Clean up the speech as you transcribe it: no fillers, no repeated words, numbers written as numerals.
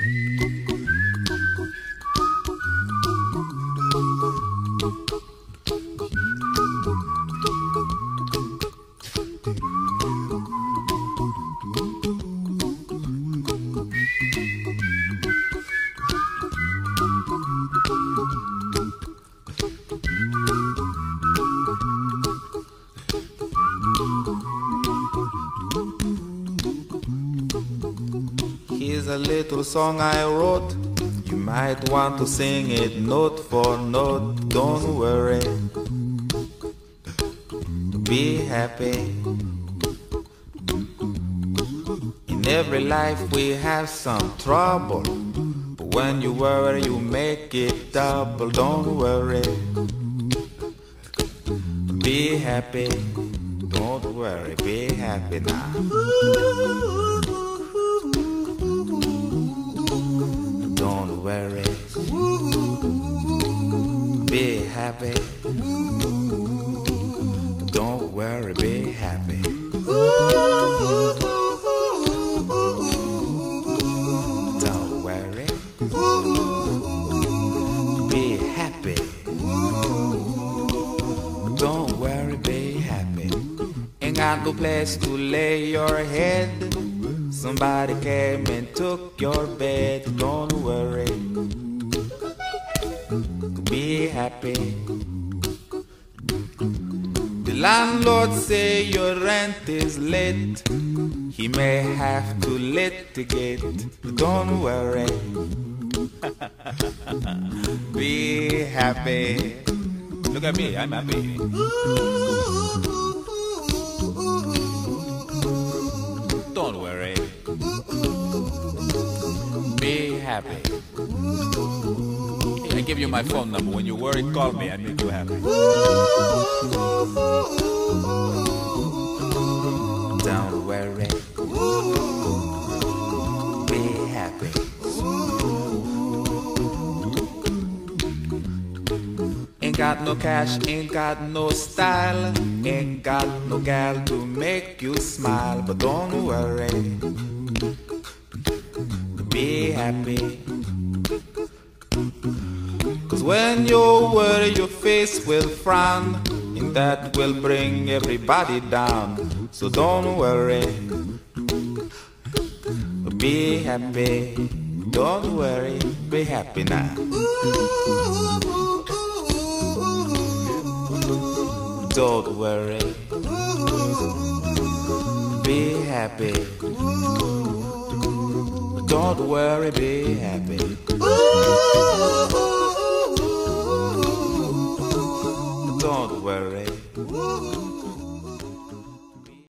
Here's a little song I wrote. You might want to sing it note for note. Don't worry, be happy. In every life we have some trouble, but when you worry you make it double. Don't worry, be happy. Don't worry, be happy now. Don't worry, be happy. Don't worry, be happy. Don't worry, be happy. Don't worry, be happy. Ain't got no place to lay your head. Somebody came and took your bed. Don't worry, be happy. The landlord say your rent is late. He may have to litigate. Don't worry, be happy. Look at me, I'm happy. Don't worry, be happy. I give you my phone number. When you worry, call me. I make you happy. Don't worry, be happy. Ain't got no cash, ain't got no style, ain't got no gal to make you smile. But don't worry, be happy. 'Cause when you worry your face will frown, and that will bring everybody down. So don't worry, be happy. Don't worry, be happy now. Don't worry, be happy. Don't worry, be happy. Don't worry,